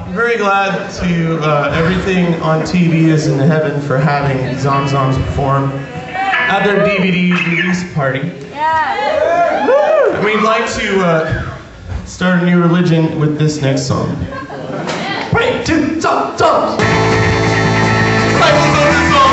I'm very glad to everything on TV is in heaven for having Zomzoms perform at their DVD release party. Yeah. And we'd like to start a new religion with this next song. 1, 2, Zom, Zom. Rifles on the song.